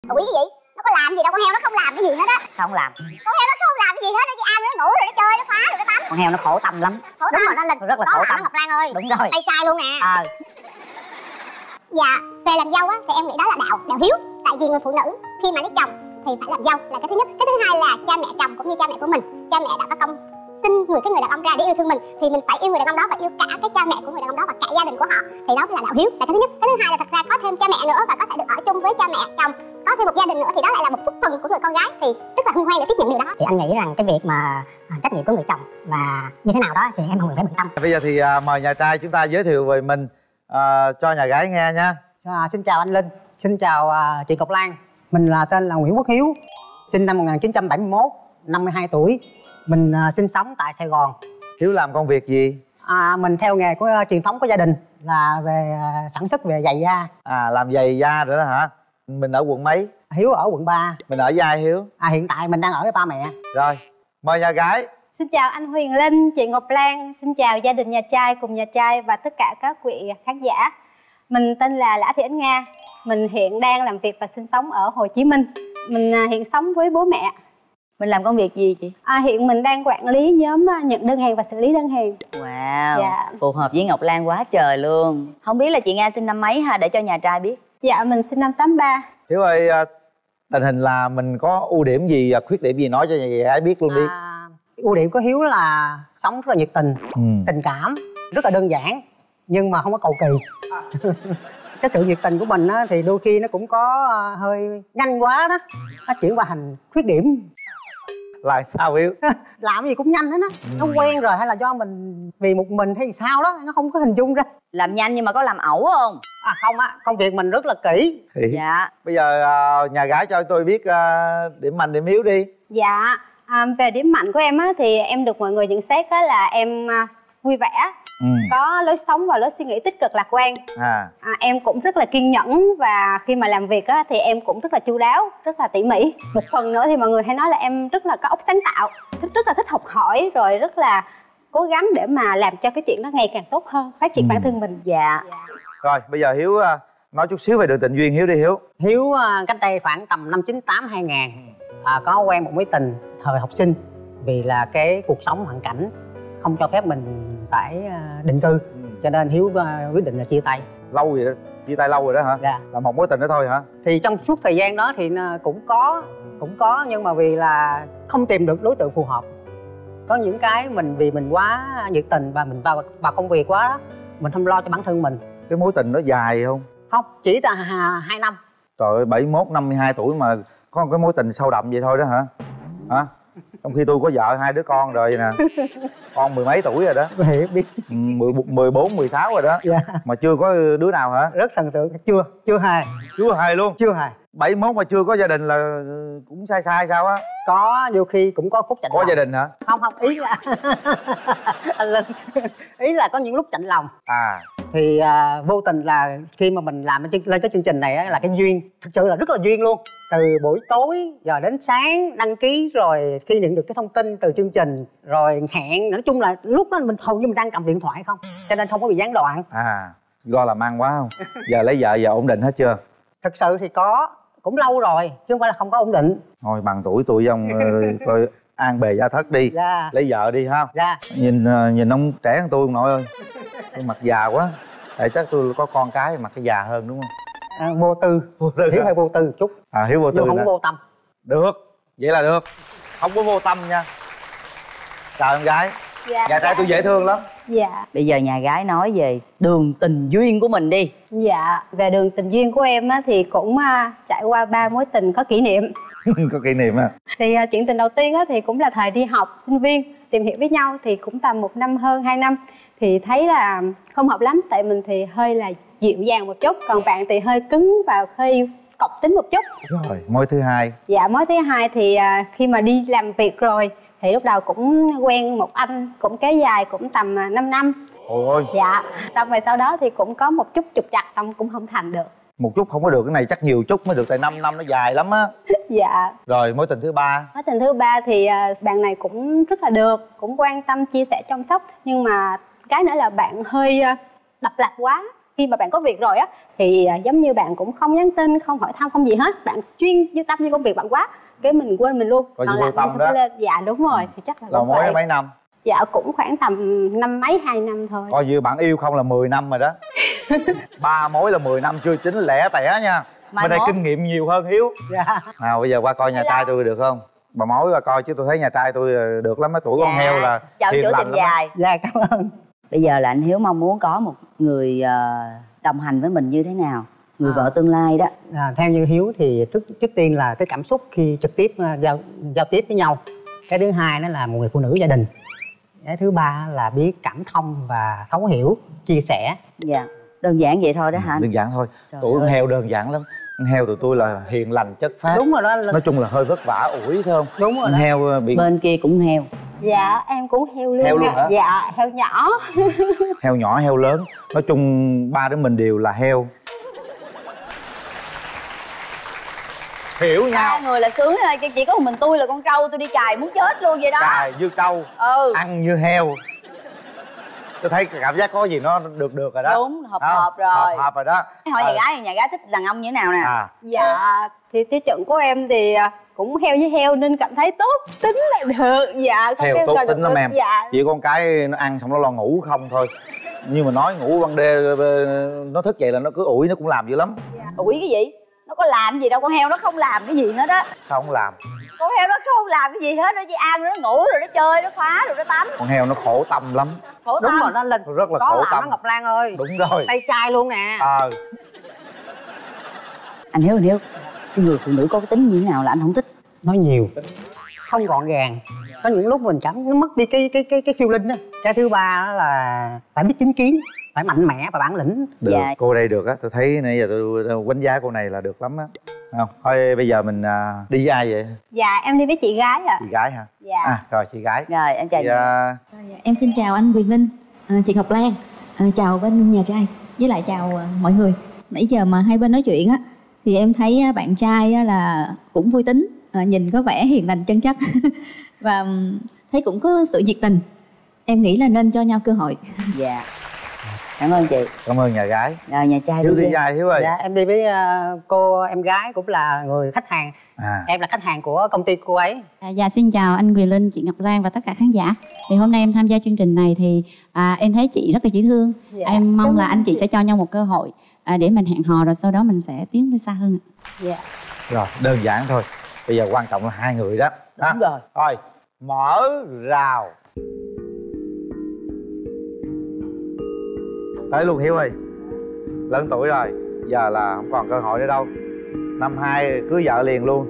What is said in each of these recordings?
Ủa cái gì? Nó có làm gì đâu, con heo nó không làm cái gì hết á. Sao không làm? Con heo nó không làm cái gì hết, nó chỉ ăn, nó ngủ rồi nó chơi, nó phá rồi nó tắm. Con heo nó khổ tâm lắm. Khổ tâm. Đúng rồi, nó rất là khổ tâm. Ngọc Lan ơi. Đúng rồi. Tay sai luôn nè. Dạ, về làm dâu á thì em nghĩ đó là đạo hiếu. Tại vì người phụ nữ khi mà lấy chồng thì phải làm dâu là cái thứ nhất. Cái thứ hai là cha mẹ chồng cũng như cha mẹ của mình, cha mẹ đã có công sinh người đàn ông ra để yêu thương mình, thì mình phải yêu người đàn ông đó và yêu cả cái cha mẹ của người đàn ông đó và cả gia đình của họ, thì đó mới là đạo hiếu, là cái thứ nhất. Cái thứ hai là thật ra có thêm cha mẹ nữa và có thể được ở chung với cha mẹ chồng, có thêm một gia đình nữa, thì đó lại là một phúc phần của người con gái, thì rất là hân hoan để tiếp nhận điều đó. Thì anh nghĩ rằng cái việc mà trách nhiệm của người chồng và như thế nào đó thì em không cần phải bận tâm. Bây giờ thì mời nhà trai chúng ta giới thiệu về mình cho nhà gái nghe nha. Xin chào anh Linh, xin chào chị Ngọc Lan. Mình là tên là Nguyễn Quốc Hiếu, sinh năm 1971, 52 tuổi. Mình sinh sống tại Sài Gòn. Hiếu làm công việc gì? Mình theo nghề của truyền thống của gia đình là về sản xuất về giày da. Làm giày da rồi đó hả? Mình ở quận mấy? Hiếu ở quận 3. Mình ở với ai Hiếu? Hiện tại mình đang ở với ba mẹ. Rồi, mời nhà gái. Xin chào anh Huyền Linh, chị Ngọc Lan. Xin chào gia đình nhà trai cùng nhà trai và tất cả các vị khán giả. Mình tên là Lã Thị Ánh Nga. Mình hiện đang làm việc và sinh sống ở Hồ Chí Minh. Mình hiện sống với bố mẹ. Mình làm công việc gì chị? Hiện mình đang quản lý nhóm nhận đơn hàng và xử lý đơn hàng. Wow, dạ. Phù hợp với Ngọc Lan quá trời luôn. Không biết là chị Nga sinh năm mấy ha, để cho nhà trai biết. Dạ, mình sinh năm 83. Hiếu ơi, tình hình là mình có ưu điểm gì, khuyết điểm gì nói cho nhà gái biết luôn đi. Ưu điểm của Hiếu là sống rất là nhiệt tình, tình cảm, rất là đơn giản nhưng mà không có cầu kỳ. Cái sự nhiệt tình của mình á, thì đôi khi nó cũng có hơi nhanh quá đó, nó chuyển qua thành khuyết điểm. Là sao Hiếu? Làm gì cũng nhanh hết á. Nó quen rồi hay là do mình vì một mình hay sao đó, nó không có hình dung ra. Làm nhanh nhưng mà có làm ẩu không? Không á, công việc mình rất là kỹ. Dạ. Bây giờ nhà gái cho tôi biết điểm mạnh điểm yếu đi. Dạ, về điểm mạnh của em á, thì em được mọi người nhận xét á, là em vui vẻ, có lối sống và lối suy nghĩ tích cực lạc quan. Em cũng rất là kiên nhẫn và khi mà làm việc á, thì em cũng rất là chu đáo, rất là tỉ mỉ. Một phần nữa thì mọi người hay nói là em rất là có óc sáng tạo, rất là thích học hỏi, rồi rất là cố gắng để mà làm cho cái chuyện nó ngày càng tốt hơn, phát triển bản thân mình. Dạ. Rồi bây giờ Hiếu nói chút xíu về đường tình duyên Hiếu đi Hiếu. Hiếu cách đây khoảng tầm năm 98-2000 có quen một mối tình thời học sinh. Vì là cái cuộc sống hoàn cảnh không cho phép mình phải định cư, cho nên Hiếu quyết định là chia tay. Lâu rồi đó, chia tay lâu rồi đó hả? Dạ. Là một mối tình đó thôi hả? Thì trong suốt thời gian đó thì cũng có nhưng mà vì là không tìm được đối tượng phù hợp. Có những cái vì mình quá nhiệt tình và mình vào công việc quá đó, mình không lo cho bản thân mình. Cái mối tình đó dài không? Không, chỉ là 2 năm. Trời ơi, 71, 52 tuổi mà có một cái mối tình sâu đậm vậy thôi đó hả? Hả? Trong khi tôi có vợ 2 đứa con rồi nè. Con 10 mấy tuổi rồi đó. Hiểu biết. 14, 16 rồi đó. Dạ. Mà chưa có đứa nào hả? Rất thần tượng. Chưa hề. Chưa hề luôn? Chưa hề. 71 mà chưa có gia đình là cũng sai sao á? Có, nhiều khi cũng có phút chạnh lòng. Có gia đình hả? Không, ý là anh Linh, ý là có những lúc chạnh lòng. Thì vô tình là khi mà mình làm lên cái chương trình này á, là cái duyên, thực sự là rất là duyên luôn. Từ buổi tối giờ đến sáng đăng ký, rồi khi nhận được cái thông tin từ chương trình, rồi hẹn, nói chung là lúc đó mình hầu như mình đang cầm điện thoại không, cho nên không có bị gián đoạn. Do làm ăn quá không? Giờ lấy vợ giờ ổn định hết chưa? Thực sự thì cũng lâu rồi chứ không phải là không có ổn định. Thôi bằng tuổi tôi với ông coi an bề gia thất đi. Dạ. Lấy vợ đi ha. Dạ. Nhìn ông trẻ hơn tôi ông nội ơi. Tôi mặt già quá. Tại chắc tôi có con cái mặt cái già hơn đúng không? Vô tư. Hiếu hơi vô tư một chút. Hiếu vô tư. Nhưng không vô tâm. Được, vậy là được. Không có vô tâm nha. Chào em gái. Dạ. Nhà trai tôi dễ thương lắm. Dạ. Bây giờ nhà gái nói về đường tình duyên của mình đi. Dạ, về đường tình duyên của em á, thì cũng trải qua 3 mối tình có kỷ niệm. Có kỷ niệm à? Thì chuyện tình đầu tiên á, thì cũng là thời đi học sinh viên, tìm hiểu với nhau thì cũng tầm 1 năm hơn 2 năm. Thì thấy là không hợp lắm, tại mình thì hơi là dịu dàng một chút, còn bạn thì hơi cứng và hơi cọc tính một chút. Rồi, mối thứ hai. Dạ, mối thứ hai thì khi mà đi làm việc rồi thì lúc đầu cũng quen một anh cũng kéo dài cũng tầm 5 năm. Ôi. Dạ, xong rồi sau đó thì cũng có một chút trục trặc, xong cũng không thành được. Một chút không có được, cái này chắc nhiều chút mới được, tại 5 năm nó dài lắm á. Dạ. Rồi mối tình thứ ba. Mối tình thứ ba thì bạn này cũng rất là được, cũng quan tâm chia sẻ chăm sóc, nhưng mà cái nữa là bạn hơi độc lập quá, khi mà bạn có việc rồi á thì giống như bạn cũng không nhắn tin, không hỏi thăm, không gì hết, bạn chuyên như tâm như công việc bạn quá, cái mình quên mình luôn. Còn vô tâm đó. Lên. Dạ đúng rồi, thì chắc là mối mấy năm? Dạ cũng khoảng tầm năm mấy 2 năm thôi. Coi như bạn yêu không là 10 năm rồi đó. 3 mối là 10 năm chưa chín lẻ tẻ nha. Bên đây kinh nghiệm nhiều hơn Hiếu. Dạ. Nào bây giờ qua coi nhà trai tôi được không? Bà mối qua coi chứ tôi thấy nhà trai tôi được lắm, mấy tuổi con heo là hiền lành lắm. Dài. Dạ cảm ơn. Bây giờ là anh Hiếu mong muốn có một người đồng hành với mình như thế nào? Người vợ tương lai đó. Theo như Hiếu thì trước tiên là cái cảm xúc khi trực tiếp giao tiếp với nhau. Cái thứ hai nó là một người phụ nữ gia đình. Cái thứ ba là biết cảm thông và thấu hiểu, chia sẻ. Dạ, đơn giản vậy thôi đó hả? Đơn giản thôi. Tuổi con heo đơn giản lắm. Con heo tụi tôi là hiền lành chất phác. Đúng rồi đó. Nói chung là hơi vất vả ủi phải không? Đúng rồi đó. Heo bị... Bên kia cũng heo. Dạ em cũng heo luôn. Heo luôn hả? Dạ heo nhỏ. Heo nhỏ heo lớn. Nói chung ba đứa mình đều là heo. Hiểu nhau. Hai người là sướng thôi, chỉ có một mình tôi là con trâu, tôi đi cày muốn chết luôn vậy đó. Cày như trâu, ăn như heo. Tôi thấy cảm giác có gì nó được rồi đó. Đúng, hợp rồi. Hợp rồi đó. Hỏi nhà gái thích đàn ông như thế nào nè? Dạ thì tiêu chuẩn của em thì cũng heo với heo nên cảm thấy tốt tính là được. Dạ không heo tốt tính lắm em. Dạ. Chỉ con cái nó ăn xong nó lo ngủ không thôi. Nhưng mà nói ngủ ban đêm nó thức dậy là nó cứ ủi, nó cũng làm dữ lắm. Ủi cái gì? Nó có làm gì đâu, con heo nó không làm cái gì hết á. Sao không làm? Con heo nó không làm cái gì hết, nó chỉ ăn, nó ngủ rồi nó chơi, nó phá rồi nó tắm. Con heo nó khổ tâm lắm. Khổ tâm. Đúng rồi, nó lên rất là có khổ làm tâm đó Ngọc Lan ơi. Đúng rồi. Tay trai luôn nè. Anh Hiếu, cái người phụ nữ có cái tính như thế nào là anh không thích? Nói nhiều, không gọn gàng. Có những lúc mình cảm nó mất đi cái feeling á. Cái thứ ba đó là phải biết chính kiến, phải mạnh mẽ và bản lĩnh. Được, cô đây được á, tôi thấy nãy giờ tôi đánh giá cô này là được lắm á. Không, thôi bây giờ mình đi với ai vậy? Dạ em đi với chị gái ạ. Chị gái hả? Dạ. Rồi chị gái. Rồi em chào chị. Em xin chào anh Quyền Linh, chị Ngọc Lan, chào bên nhà trai, với lại chào mọi người. Nãy giờ mà hai bên nói chuyện á thì em thấy bạn trai là cũng vui tính, nhìn có vẻ hiền lành chân chất và thấy cũng có sự nhiệt tình. Em nghĩ là nên cho nhau cơ hội. Dạ. Cảm ơn chị. Cảm ơn nhà gái. Rồi nhà trai Hiếu đi với ai Hiếu ơi? Dạ em đi với cô em gái cũng là người khách hàng. Em là khách hàng của công ty cô ấy. Dạ xin chào anh Quyền Linh, chị Ngọc Lan và tất cả khán giả. Thì hôm nay em tham gia chương trình này thì em thấy chị rất là dễ thương. Em mong là anh chị sẽ cho nhau một cơ hội để mình hẹn hò rồi sau đó mình sẽ tiến tới xa hơn. Dạ. Rồi đơn giản thôi. Bây giờ quan trọng là hai người đó. Đúng rồi. Thôi mở rào. Tới luôn Hiếu ơi. Lớn tuổi rồi, giờ là không còn cơ hội nữa đâu. Năm 2 cưới vợ liền luôn.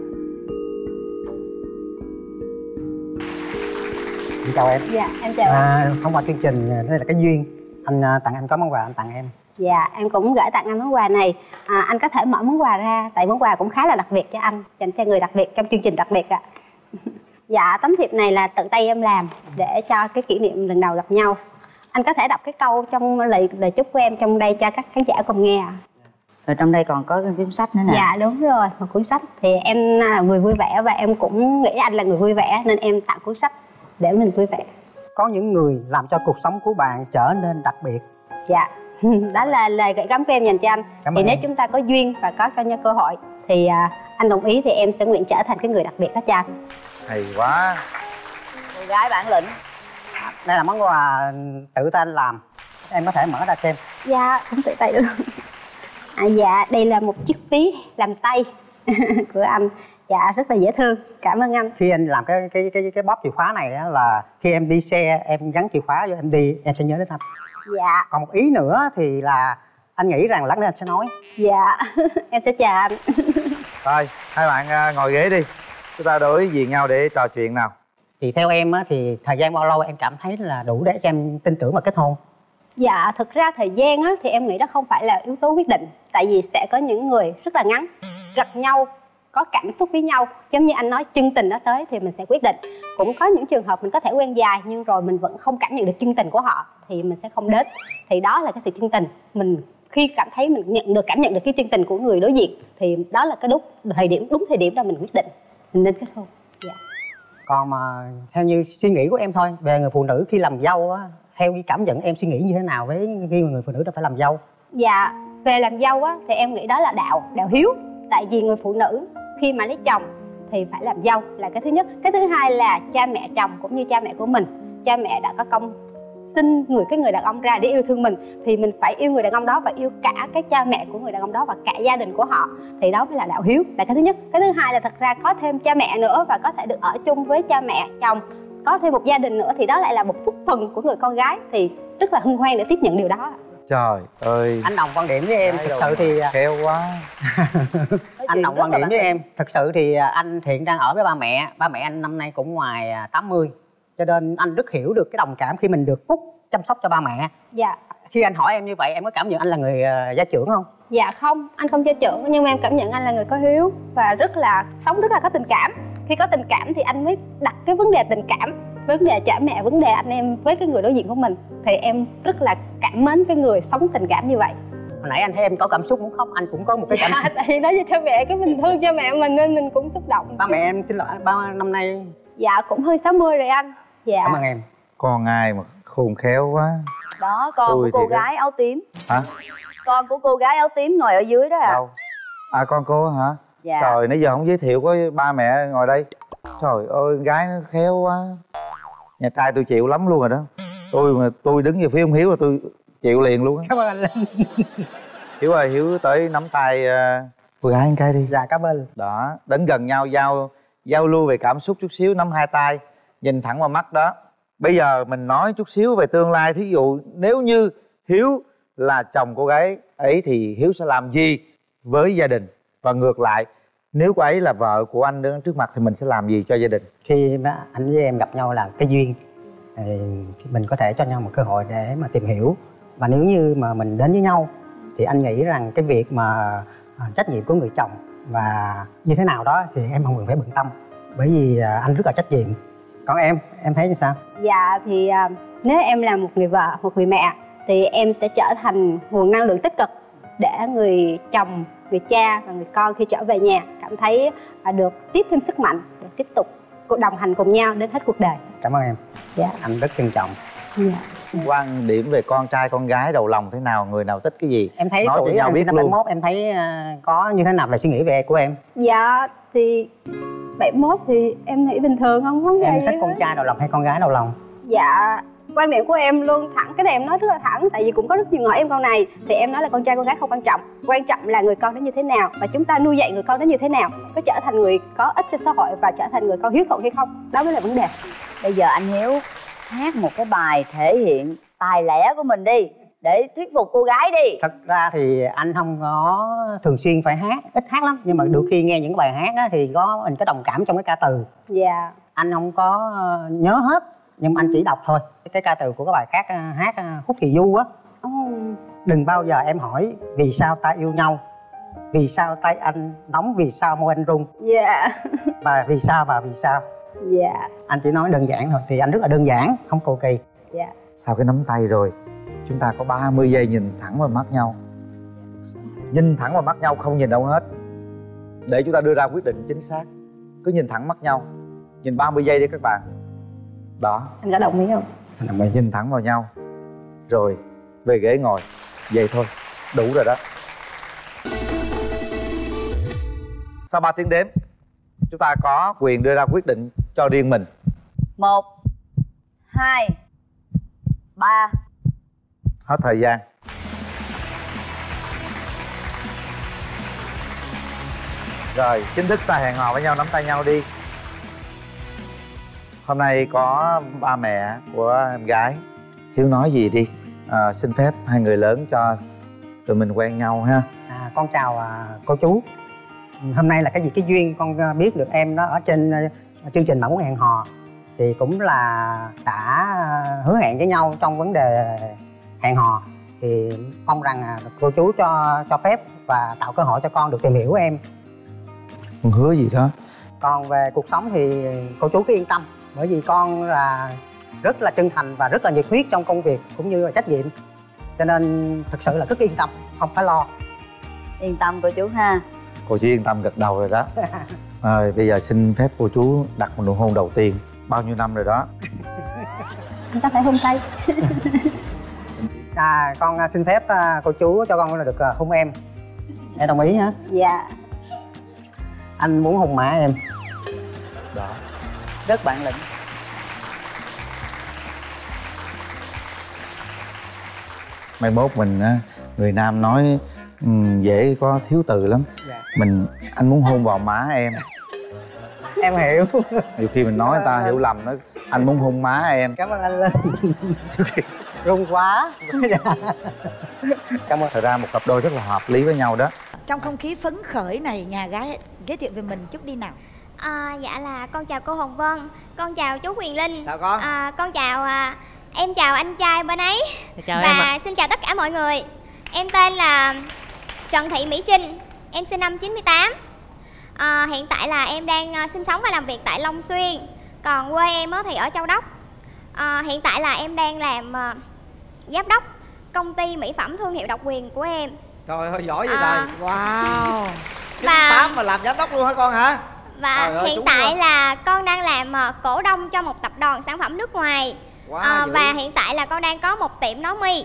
Em chào em. Dạ em chào anh. Thông qua chương trình đây là cái duyên. Anh tặng em có món quà, anh tặng em. Dạ em cũng gửi tặng anh món quà này. Anh có thể mở món quà ra, tại món quà cũng khá là đặc biệt cho anh, dành cho người đặc biệt trong chương trình đặc biệt ạ. Dạ tấm thiệp này là tự tay em làm để cho cái kỷ niệm lần đầu gặp nhau. Anh có thể đọc cái câu trong lời chúc của em trong đây cho các khán giả cùng nghe ạ. Rồi trong đây còn có cái cuốn sách nữa nè. Dạ đúng rồi, một cuốn sách. Thì em là người vui vẻ và em cũng nghĩ anh là người vui vẻ nên em tặng cuốn sách để mình vui vẻ. Có những người làm cho cuộc sống của bạn trở nên đặc biệt. Dạ, đó là lời gửi gắm của em dành cho anh. Thì nếu chúng ta có duyên và có cho nhau cơ hội thì anh đồng ý thì em sẽ nguyện trở thành cái người đặc biệt đó cho anh. Hay quá. Cô gái bản lĩnh. Đây là món quà tự tay anh làm. Em có thể mở ra xem. Dạ, cũng tự tay được. Dạ, đây là một chiếc ví làm tay của anh. Dạ, rất là dễ thương. Cảm ơn anh. Khi anh làm cái bóp chìa khóa này đó là khi em đi xe, em gắn chìa khóa vô em đi, em sẽ nhớ đến anh. Dạ. Còn một ý nữa thì là anh nghĩ rằng lát nữa anh sẽ nói. Dạ, em sẽ chào anh. Rồi, hai bạn ngồi ghế đi. Chúng ta đối diện nhau để trò chuyện nào. Thì theo em á, thì thời gian bao lâu em cảm thấy là đủ để cho em tin tưởng và kết hôn? Dạ, thực ra thời gian á, thì em nghĩ đó không phải là yếu tố quyết định. Tại vì sẽ có những người rất là ngắn, gặp nhau, có cảm xúc với nhau. Giống như anh nói, chân tình nó tới thì mình sẽ quyết định. Cũng có những trường hợp mình có thể quen dài nhưng rồi mình vẫn không cảm nhận được chân tình của họ thì mình sẽ không đến. Thì đó là cái sự chân tình. Mình khi cảm thấy mình cảm nhận được cái chân tình của người đối diện thì đó là cái đúng thời điểm là mình quyết định mình nên kết hôn. Dạ. Còn mà theo như suy nghĩ của em thôi, về người phụ nữ khi làm dâu á, theo cái cảm nhận em suy nghĩ như thế nào với khi người phụ nữ đã phải làm dâu? Dạ, về làm dâu á thì em nghĩ đó là đạo hiếu. Tại vì người phụ nữ khi mà lấy chồng thì phải làm dâu là cái thứ nhất. Cái thứ hai là cha mẹ chồng cũng như cha mẹ của mình, cha mẹ đã có công sinh người đàn ông ra để yêu thương mình, thì mình phải yêu người đàn ông đó và yêu cả cái cha mẹ của người đàn ông đó và cả gia đình của họ, thì đó mới là đạo hiếu, là cái thứ nhất. Cái thứ hai là thật ra có thêm cha mẹ nữa và có thể được ở chung với cha mẹ chồng, có thêm một gia đình nữa, thì đó lại là một phúc phần của người con gái, thì rất là hân hoan để tiếp nhận điều đó. Trời ơi, anh đồng quan điểm với em. Thực sự thì khéo quá. Anh đồng quan điểm với em. Thực sự thì anh hiện đang ở với ba mẹ. Ba mẹ anh năm nay cũng ngoài 80, cho nên anh rất hiểu được cái đồng cảm khi mình được phúc chăm sóc cho ba mẹ. Dạ. Khi anh hỏi em như vậy, em có cảm nhận anh là người gia trưởng không? Dạ không, anh không gia trưởng, nhưng mà em cảm nhận anh là người có hiếu và sống rất là có tình cảm. Khi có tình cảm thì anh mới đặt cái vấn đề tình cảm, vấn đề cha mẹ, vấn đề anh em với cái người đối diện của mình, thì em rất là cảm mến cái người sống tình cảm như vậy. Hồi nãy anh thấy em có cảm xúc muốn khóc, anh cũng có một cái cảm xúc. Tại vì nói với cha mẹ cái mình thương cha mẹ mình nên mình cũng xúc động. Ba mẹ em xin lỗi, ba năm nay dạ cũng hơi 60 rồi anh. Dạ. Cảm ơn em. Con ai mà khôn khéo quá. Đó, con của cô gái áo tím. Hả? Con của cô gái áo tím ngồi ở dưới đó à? Đâu? À, con cô hả? Dạ. Trời, nãy giờ không giới thiệu có ba mẹ ngồi đây. Trời ơi, con gái nó khéo quá. Nhà trai tôi chịu lắm luôn rồi đó. Tôi đứng về phía ông Hiếu là tôi chịu liền luôn á. Cảm ơn anh Linh. Hiếu ơi, Hiếu tới nắm tay cô gái một cái đi. Dạ, cảm ơn. Đó, đến gần nhau giao lưu về cảm xúc chút xíu, nắm hai tay, nhìn thẳng vào mắt đó. Bây giờ mình nói chút xíu về tương lai. Thí dụ nếu như Hiếu là chồng cô gái ấy thì Hiếu sẽ làm gì với gia đình? Và ngược lại, nếu cô ấy là vợ của anh đứng trước mặt thì mình sẽ làm gì cho gia đình? Khi mà anh với em gặp nhau là cái duyên, thì mình có thể cho nhau một cơ hội để mà tìm hiểu. Và nếu như mà mình đến với nhau thì anh nghĩ rằng cái việc mà trách nhiệm của người chồng và như thế nào đó thì em không cần phải bận tâm, bởi vì anh rất là trách nhiệm. Còn em thấy như sao? Dạ thì nếu em là một người vợ, một người mẹ thì em sẽ trở thành nguồn năng lượng tích cực để người chồng, người cha và người con khi trở về nhà cảm thấy được tiếp thêm sức mạnh để tiếp tục đồng hành cùng nhau đến hết cuộc đời. Cảm ơn em. Dạ. Anh rất trân trọng. Dạ. Quan điểm về con trai con gái đầu lòng thế nào, người nào thích cái gì? Em thấy nói tuổi cho nhau biết năm luôn. 71 em thấy có như thế nào về suy nghĩ về của em? Dạ thì 71 thì em nghĩ bình thường, không vấn đề Em gì thích con hết. trai đầu lòng hay con gái đầu lòng? Dạ quan điểm của em luôn thẳng, cái này em nói rất là thẳng, tại vì cũng có rất nhiều người hỏi em câu này, thì em nói là con trai con gái không quan trọng, quan trọng là người con đó như thế nào và chúng ta nuôi dạy người con đó như thế nào, có trở thành người có ích cho xã hội và trở thành người con hiếu thuận hay không, đó mới là vấn đề. Bây giờ anh Hiếu hát một cái bài thể hiện tài lẻ của mình đi, để thuyết phục cô gái đi. Thật ra thì anh không có thường xuyên phải hát, ít hát lắm, nhưng mà đôi khi nghe những cái bài hát á, thì mình có đồng cảm trong cái ca từ. Dạ. Anh không có nhớ hết, nhưng mà anh chỉ đọc thôi. Cái ca từ của cái bài khác hát Khúc Thì Du á. Đừng bao giờ em hỏi vì sao ta yêu nhau, vì sao tay anh nóng, vì sao môi anh run. Dạ. Và vì sao. Dạ. Anh chỉ nói đơn giản thôi, thì anh rất là đơn giản, không cầu kỳ. Dạ. Sau cái nắm tay rồi, chúng ta có 30 giây nhìn thẳng vào mắt nhau. Nhìn thẳng vào mắt nhau, không nhìn đâu hết, để chúng ta đưa ra quyết định chính xác. Cứ nhìn thẳng mắt nhau, nhìn 30 giây đi các bạn. Đó. Anh có đồng ý không? Đồng ý. Nhìn thẳng vào nhau, rồi về ghế ngồi. Vậy thôi, đủ rồi đó. Sau 3 tiếng đếm, chúng ta có quyền đưa ra quyết định cho riêng mình. 1, 2, 3. Hết thời gian. Rồi, chính thức ta hẹn hò với nhau, nắm tay nhau đi. Hôm nay có ba mẹ của em gái. Hiếu nói gì đi, xin phép hai người lớn cho tụi mình quen nhau ha. Con chào cô chú. Hôm nay là cái duyên con biết được em đó ở trên chương trình Bạn Muốn Hẹn Hò, thì cũng là đã hứa hẹn với nhau trong vấn đề hẹn hò. Thì mong rằng cô chú cho phép và tạo cơ hội cho con được tìm hiểu em. Con hứa gì đó. Còn về cuộc sống thì cô chú cứ yên tâm, bởi vì con là rất là chân thành và rất là nhiệt huyết trong công việc cũng như là trách nhiệm, cho nên thực sự là rất yên tâm, không phải lo. Yên tâm cô chú ha. Cô chỉ yên tâm gật đầu rồi đó. Rồi bây giờ xin phép cô chú đặt một nụ hôn đầu tiên. Bao nhiêu năm rồi đó? Anh có thể hôn tay. Con xin phép cô chú cho con là được hôn em. Em đồng ý hả? Dạ. Anh muốn hôn má em. Đó. Rất bản lĩnh. Mai mốt mình á, người Nam nói dễ có thiếu từ lắm. Dạ. Anh muốn hôn vào má em. Em hiểu. Nhiều khi mình nói người ta hiểu lầm đó. Anh muốn hôn má em. Cảm ơn anh Linh. Rung quá. Cảm ơn. Thật ra một cặp đôi rất là hợp lý với nhau đó. Trong không khí phấn khởi này, nhà gái giới thiệu về mình chút đi nào. Dạ là con chào cô Hồng Vân, con chào chú Huyền Linh. Chào con. Con chào em chào anh trai bên ấy. Chào và em xin chào tất cả mọi người. Em tên là Trần Thị Mỹ Trinh, em sinh năm 98. Hiện tại là em đang sinh sống và làm việc tại Long Xuyên. Còn quê em thì ở Châu Đốc. Hiện tại là em đang làm giám đốc công ty mỹ phẩm thương hiệu độc quyền của em. Trời ơi giỏi vậy trời. Wow. 98 mà làm giám đốc luôn hả con hả? Và hiện tại là con đang làm cổ đông cho một tập đoàn sản phẩm nước ngoài. Và hiện tại là con đang có một tiệm nấu mi.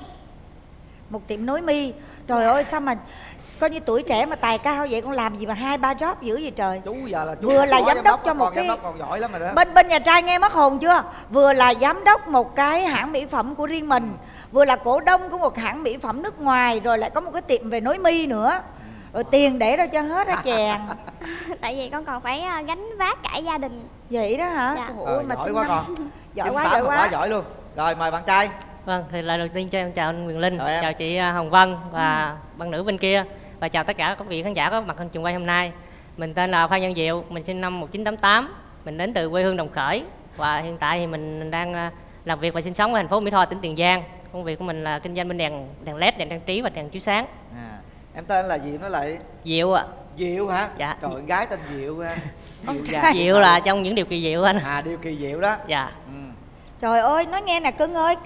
Một tiệm nối mi. Trời ơi sao mà coi như tuổi trẻ mà tài cao vậy, con làm gì mà 2-3 job dữ vậy trời. Chú giờ là chú vừa là giám đốc cho một cái còn giỏi lắm rồi đó. Bên nhà trai nghe mất hồn chưa? Vừa là giám đốc một cái hãng mỹ phẩm của riêng mình, vừa là cổ đông của một hãng mỹ phẩm nước ngoài, rồi lại có một cái tiệm về nối mi nữa. Rồi tiền để đâu cho hết hả chàng? Tại vì con còn phải gánh vác cả gia đình. Vậy đó hả? Dạ. Ôi mà giỏi quá con. Giỏi quá, giỏi quá. Giỏi luôn. Rồi mời bạn trai. Vâng, thì lời đầu tiên cho em chào anh Quyền Linh, chào chị Hồng Vân và bạn nữ bên kia, và chào tất cả các vị khán giả có mặt trên trường quay hôm nay. Mình tên là Phan Văn Diệu, mình sinh năm 1988, mình đến từ quê hương Đồng Khởi và hiện tại thì mình đang làm việc và sinh sống ở thành phố Mỹ Tho, tỉnh Tiền Giang. Công việc của mình là kinh doanh bên đèn led, đèn trang trí và đèn chiếu sáng. Em tên là gì nói lại? Diệu ạ. Diệu hả? Dạ. Trời, con gái tên Diệu ha. Diệu là trong những điều kỳ diệu anh. Điều kỳ diệu đó. Dạ. Trời ơi, nói nghe nè cưng ơi,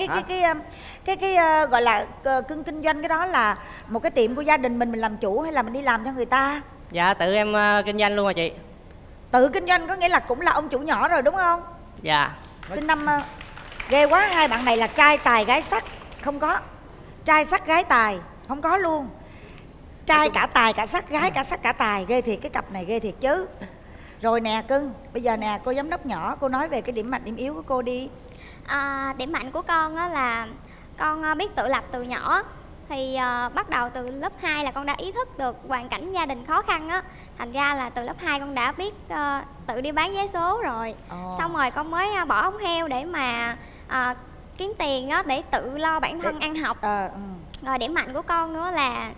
cái gọi là cưng kinh doanh cái đó là một cái tiệm của gia đình mình làm chủ hay là mình đi làm cho người ta? Dạ, tự em kinh doanh luôn rồi chị. Tự kinh doanh có nghĩa là cũng là ông chủ nhỏ rồi đúng không? Dạ. Sinh năm ghê quá, hai bạn này là trai tài gái sắc. Không có. Trai sắc gái tài, không có luôn. Trai cả tài cả sắc, gái cả sắc cả tài. Ghê thiệt, cái cặp này ghê thiệt chứ. Rồi nè cưng, bây giờ nè cô giám đốc nhỏ, cô nói về cái điểm mạnh điểm yếu của cô đi. Điểm mạnh của con á là con biết tự lập từ nhỏ. Thì bắt đầu từ lớp 2 là con đã ý thức được hoàn cảnh gia đình khó khăn á. Thành ra là từ lớp 2 con đã biết tự đi bán vé số rồi. Xong rồi con mới bỏ ống heo để mà kiếm tiền á, để tự lo bản thân ăn học. Rồi điểm mạnh của con nữa là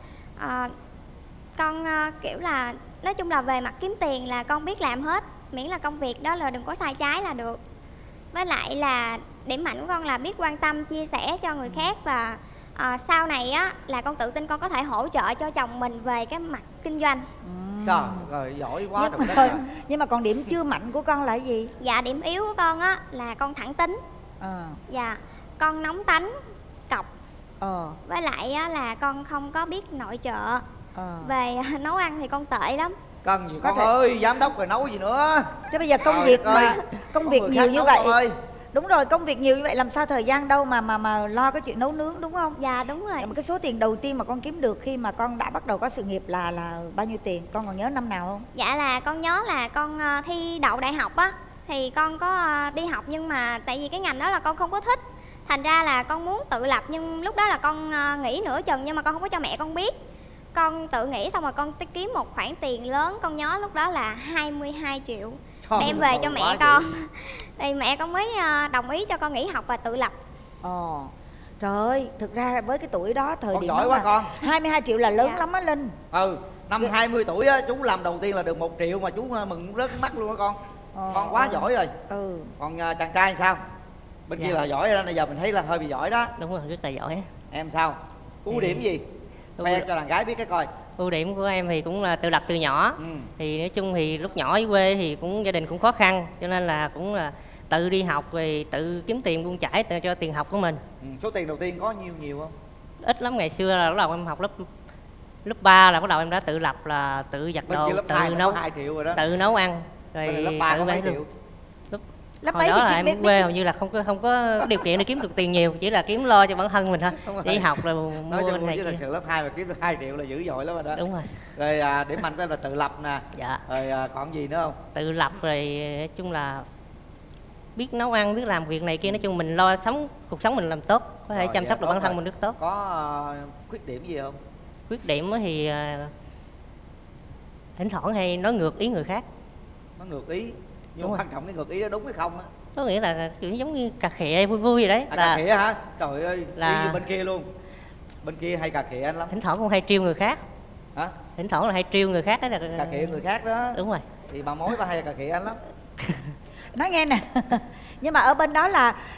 con kiểu là nói chung là về mặt kiếm tiền là con biết làm hết, miễn là công việc đó là đừng có sai trái là được. Với lại là điểm mạnh của con là biết quan tâm, chia sẻ cho người khác. Và sau này á là con tự tin con có thể hỗ trợ cho chồng mình về cái mặt kinh doanh. Trời ơi, giỏi quá. Nhưng mà còn điểm chưa mạnh của con là cái gì? Dạ, điểm yếu của con á là con thẳng tính. Dạ, con nóng tánh, cọc. Với lại á là con không có biết nội trợ. Về nấu ăn thì con tệ lắm. Cần gì con ơi, giám đốc rồi nấu gì nữa. Chứ bây giờ công việc mà công việc nhiều như vậy. Đúng rồi, công việc nhiều như vậy làm sao thời gian đâu mà lo cái chuyện nấu nướng đúng không? Dạ đúng rồi. Mà cái số tiền đầu tiên mà con kiếm được khi mà con đã bắt đầu có sự nghiệp là bao nhiêu tiền? Con còn nhớ năm nào không? Dạ là con nhớ là con thi đậu đại học á. Thì con có đi học nhưng mà tại vì cái ngành đó là con không có thích. Thành ra là con muốn tự lập, nhưng lúc đó là con nghĩ nửa chừng nhưng mà con không có cho mẹ con biết. Con tự nghĩ xong rồi con kiếm một khoản tiền lớn. Con nhớ lúc đó là 22 triệu đem về cho mẹ con. Thì mẹ con mới đồng ý cho con nghỉ học và tự lập. Trời ơi, thực ra với cái tuổi đó thời con điểm giỏi quá con. 22 triệu là lớn lắm á Linh. Năm 20 tuổi á, chú làm đầu tiên là được 1 triệu mà chú mừng rớt mắt luôn á con. Con quá giỏi rồi. Còn chàng trai sao? Bên kia là giỏi rồi, bây giờ mình thấy là hơi bị giỏi đó. Đúng rồi, rất là giỏi. Em sao? Ưu điểm gì? Khoe cho đàn gái biết cái coi. Ưu điểm của em thì cũng là tự lập từ nhỏ. Thì nói chung thì lúc nhỏ ở quê thì cũng gia đình cũng khó khăn, cho nên là cũng là tự đi học rồi tự kiếm tiền buôn chải tự cho tiền học của mình. Số tiền đầu tiên có nhiều không? Ít lắm, ngày xưa là bắt đầu em học lớp 3 là bắt đầu em đã tự lập, là tự giặt đồ, tự nấu 2 triệu rồi đó. Tự nấu ăn rồi lớp 3 có mấy triệu? Lớp hồi mấy đó thì là kiếm em biết quê hầu như là không có điều kiện để kiếm được tiền nhiều, chỉ là kiếm lo cho bản thân mình thôi. Đi học rồi nói mua cho này chứ kia. thật sự lớp 2 mà kiếm được 2 triệu là dữ dội lắm rồi đó. Đúng rồi. Rồi điểm mạnh của em là tự lập nè. Dạ. Rồi còn gì nữa không? Tự lập rồi nói chung là biết nấu ăn, biết làm việc này kia, nói chung mình lo cuộc sống mình làm tốt, có thể chăm sóc được bản thân mình rất tốt. Có khuyết điểm gì không? Khuyết điểm thì thỉnh thoảng hay nói ngược ý người khác. Nói ngược ý, nhưng quan trọng cái ngược ý đó đúng hay không á? Có nghĩa là kiểu giống như cà khịa vui vui vậy đấy. Cà khịa hả? Trời ơi, là như bên kia luôn. Bên kia hay cà khịa anh lắm. Thỉnh thoảng cũng hay trêu người khác. Hả? Thỉnh thoảng là hay trêu người khác đấy, là cà khịa người khác đó. Đúng rồi. Thì bà mối bà hay cà khịa anh lắm. Nói nghe nè. Nhưng mà ở bên đó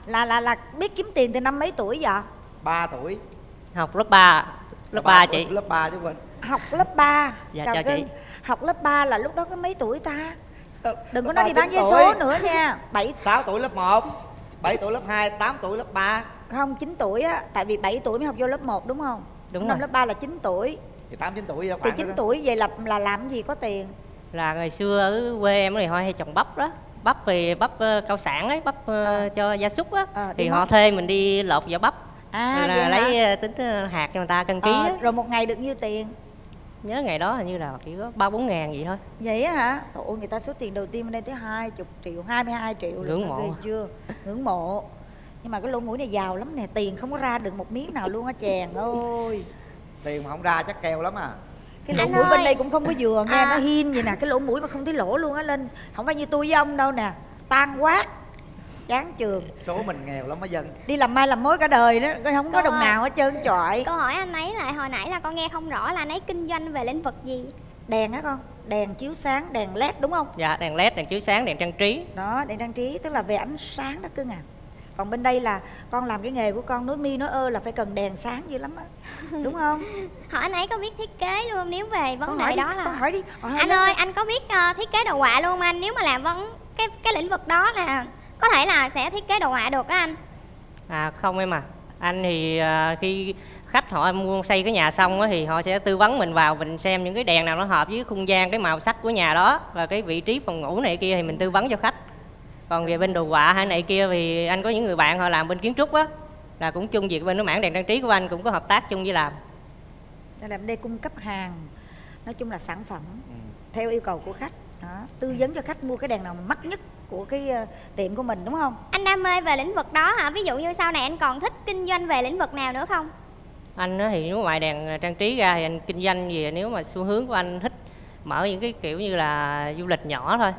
là biết kiếm tiền từ năm mấy tuổi vậy? 3 tuổi. Học lớp 3. Lớp 3 chị. Lớp 3 chứ quên. Học lớp 3. Dạ chào chị. Học lớp 3 là lúc đó có mấy tuổi ta? Đừng có nói đi bán vé số nữa nha. 6 tuổi lớp 1, 7 tuổi lớp 2, 8 tuổi lớp 3. Không, 9 tuổi á, tại vì 7 tuổi mới học vô lớp 1 đúng không? Đúng năm rồi. lớp 3 là 9 tuổi. Thì 8 9 tuổi thì 9 tuổi vậy là làm gì có tiền? Là ngày xưa ở quê em thì họ hay trồng bắp đó. Bắp thì bắp cao sản ấy, bắp cho gia súc á. Thì họ thuê mình đi lột vỏ bắp. Rồi là lấy tính hạt cho người ta cân ký á. Rồi một ngày được nhiêu tiền? Nhớ ngày đó hình như là chỉ có 3-4 ngàn vậy thôi. Vậy á hả? Ôi, người ta số tiền đầu tiên bên đây tới 20 triệu, 22 triệu. Ngưỡng mộ. Chưa? Ngưỡng mộ. Nhưng mà cái lỗ mũi này giàu lắm nè, tiền không có ra được một miếng nào luôn á chàng ơi. Tiền mà không ra chắc keo lắm à. Cái lỗ mũi bên đây cũng không có vừa nghe, nó hiên vậy nè, cái lỗ mũi mà không thấy lỗ luôn á Linh. Không phải như tôi với ông đâu nè, tan quát, chán trường. Số mình nghèo lắm á Dân. Đi làm mai làm mối cả đời đó, không có đồng nào hết trơn trọi. Câu hỏi anh ấy lại hồi nãy là con nghe không rõ là anh ấy kinh doanh về lĩnh vực gì? Đèn á con, đèn chiếu sáng, đèn led đúng không? Dạ, đèn led, đèn chiếu sáng, đèn trang trí. Đó, đèn trang trí tức là về ánh sáng đó cưng à. Còn bên đây là con làm cái nghề của con nối mi nối ơ là phải cần đèn sáng dữ lắm á. Đúng không? Hỏi anh ấy có biết thiết kế luôn nếu về vấn đề đó là. Con hỏi đi. Anh ơi, anh có biết thiết kế đồ họa luôn không anh? Nếu mà làm cái lĩnh vực đó là có thể là sẽ thiết kế đồ họa được á anh? Không em à. Anh thì khi khách họ mua xây cái nhà xong á, thì họ sẽ tư vấn mình vào, mình xem những cái đèn nào nó hợp với không gian, cái màu sắc của nhà đó và cái vị trí phòng ngủ này kia thì mình tư vấn cho khách. Còn về bên đồ họa hay này kia thì anh có những người bạn họ làm bên kiến trúc á, là cũng chung việc bên cái mảng đèn trang trí của anh cũng có hợp tác chung với làm. Đây là bên đây cung cấp hàng, nói chung là sản phẩm theo yêu cầu của khách đó, tư vấn cho khách mua cái đèn nào mắc nhất của cái tiệm của mình đúng không? Anh đam mê về lĩnh vực đó hả? Ví dụ như sau này anh còn thích kinh doanh về lĩnh vực nào nữa không? Anh thì nếu ngoài đèn trang trí ra thì anh kinh doanh gì, nếu mà xu hướng của anh thích mở những cái kiểu như là du lịch nhỏ thôi,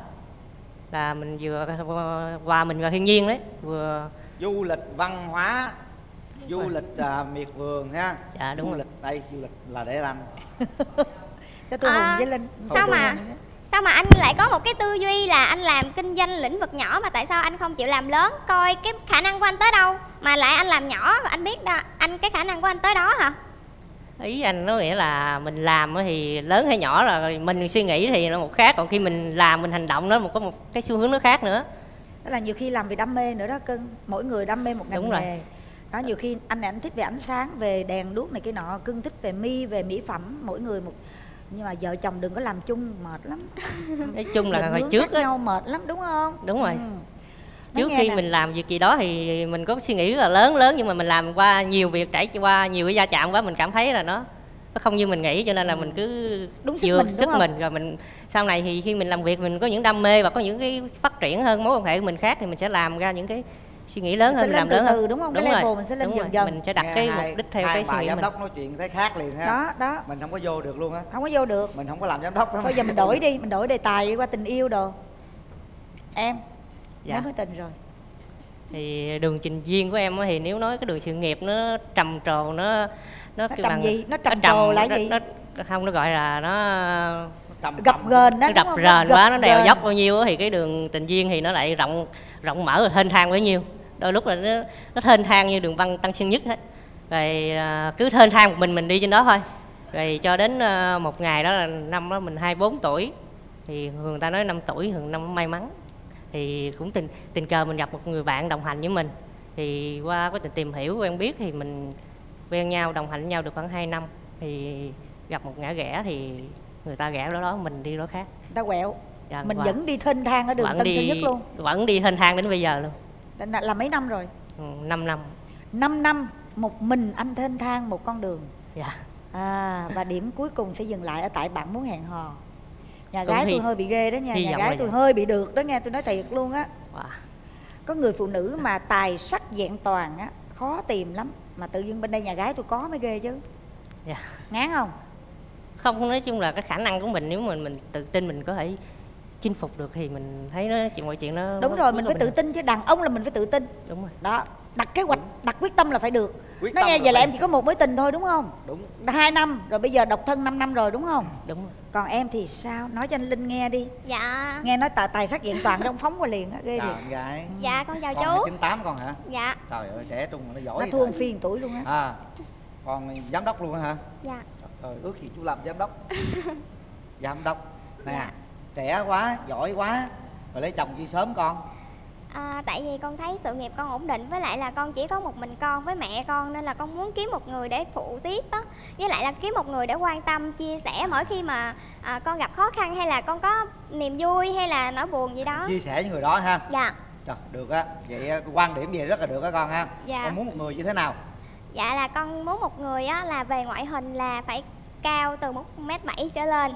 là mình vừa hòa mình vào thiên nhiên đấy, vừa du lịch văn hóa, du lịch miệt vườn ha. Dạ đúng du rồi. lịch đây, du lịch là để anh cho tôi Hùng với Linh. Sao mà anh lại có một cái tư duy là anh làm kinh doanh lĩnh vực nhỏ, mà tại sao anh không chịu làm lớn, coi cái khả năng của anh tới đâu mà lại anh làm nhỏ, anh biết đó, anh cái khả năng của anh tới đó hả? Ý anh nói nghĩa là mình làm thì lớn hay nhỏ là mình suy nghĩ thì nó một khác, còn khi mình làm mình hành động nó có một cái xu hướng nó khác nữa. Đó là nhiều khi làm vì đam mê nữa đó cưng, mỗi người đam mê một ngành nghề. Rồi. Đó, nhiều khi anh này anh thích về ánh sáng, về đèn đuốc này kia nọ, cưng thích về về mỹ phẩm, mỗi người một. Nhưng mà vợ chồng đừng có làm chung, mệt lắm. Nói chung là hồi trước khác nhau mệt lắm đúng không? Đúng rồi. Trước khi mình làm việc gì đó thì mình có suy nghĩ rất là lớn, nhưng mà mình làm qua nhiều việc, trải qua nhiều cái va chạm quá, mình cảm thấy là nó không như mình nghĩ, cho nên là mình cứ đúng sức mình rồi mình sau này thì khi mình làm việc mình có những đam mê và có những cái phát triển hơn, mối quan hệ của mình khác thì mình sẽ làm ra những cái suy nghĩ lớn hơn, làm lớn từ đúng không? Cái level mình sẽ lên dần dần. Mình sẽ đặt cái mục đích theo cái suy nghĩ giám mình. đốc nói chuyện thấy khác liền ha. Đó. Mình không có vô được luôn á. Không có vô được. Mình không có làm giám đốc đó. Thôi giờ mình đổi đi, mình đổi đề tài đi qua tình yêu đồ. Em dạ. Nói tình rồi. Thì đường trình duyên của em thì nếu nói cái đường sự nghiệp nó trầm trồ, nó trầm gì? Nó trầm trồ là gì? Nó không, nó gọi là nó gập ghềnh đó, nó đập rền quá, nó đèo dốc bao nhiêu thì cái đường tình duyên thì nó lại rộng mở, rồi thênh thang bấy nhiêu. Đôi lúc là nó thênh thang như đường băng Tân Sơn Nhất hết. Rồi cứ thênh thang một mình đi trên đó thôi. Rồi cho đến một ngày đó là năm đó mình 24 tuổi. Thì người ta nói 5 tuổi thường năm may mắn. Thì cũng tình cờ mình gặp một người bạn đồng hành với mình. Thì qua quá trình tìm hiểu quen biết thì mình quen nhau, đồng hành với nhau được khoảng 2 năm. Thì gặp một ngã rẽ thì người ta rẽ đó mình đi đó khác. Người ta quẹo. Dạ, mình vẫn đi thênh thang ở đường Tân Sơn Nhất luôn. Vẫn đi thênh thang đến bây giờ luôn. Là mấy năm rồi? 5 năm. 5 năm một mình anh thênh thang một con đường. Dạ. Và điểm cuối cùng sẽ dừng lại ở tại bạn muốn hẹn hò. Nhà gái tôi hơi bị ghê đó nha. Nhà gái tôi hơi bị được đó nghe, tôi nói thiệt luôn á. Có người phụ nữ mà tài sắc vẹn toàn á khó tìm lắm, mà tự nhiên bên đây nhà gái tôi có mới ghê chứ. Dạ. Ngán không? Không, nói chung là cái khả năng của mình, nếu mà mình tự tin mình có thể chinh phục được thì mình thấy mọi chuyện nó đúng rồi, mình phải tự tin chứ, đàn ông là mình phải tự tin. Đúng rồi. Đó, đặt kế hoạch, đặt quyết tâm là phải được. Nói nghe, giờ là em chỉ có một mối tình thôi đúng không? Đúng. 2 năm rồi, bây giờ độc thân 5 năm rồi đúng không? Đúng rồi. Còn em thì sao? Nói cho anh Linh nghe đi. Dạ. Nghe nói tài sắc vẹn toàn ông phóng qua liền á, ghê thiệt. Gái. Dạ con chào con chú. 98 con hả? Dạ. Trời ơi, trẻ trung nó giỏi. Nó thua phiên tuổi luôn á. Con giám đốc luôn hả? Dạ. Trời, ước gì chú làm giám đốc. Giám đốc nè, trẻ quá, giỏi quá, rồi lấy chồng chi sớm con? Tại vì con thấy sự nghiệp con ổn định, với lại là con chỉ có một mình con với mẹ con, nên là con muốn kiếm một người để phụ tiếp đó, với lại là kiếm một người để quan tâm chia sẻ mỗi khi mà con gặp khó khăn, hay là con có niềm vui hay là nỗi buồn gì đó. Chia sẻ với người đó ha. Dạ. Trời, được á. Vậy quan điểm vậy rất là được á con ha. Dạ. Con muốn một người như thế nào? Dạ là con muốn một người á là về ngoại hình là phải cao từ 1m7 trở lên.